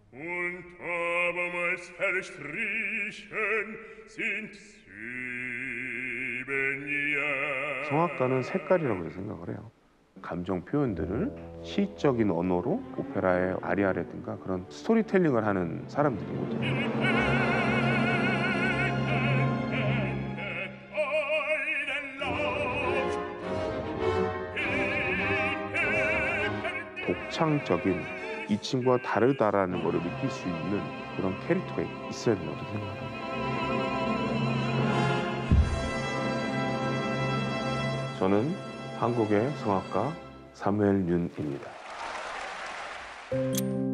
Und abermals verstrichen sind 7 Jahre. 성악가는 색깔이라고 생각을 해요. 감정 표현들을 시적인 언어로 오페라의 아리아라든가 그런 스토리텔링을 하는 사람들이거든요. 독창적인 이 친구와 다르다라는 걸 느낄 수 있는 그런 캐릭터가 있어야 된다고 생각합니다. 저는 한국의 성악가 사무엘 윤입니다.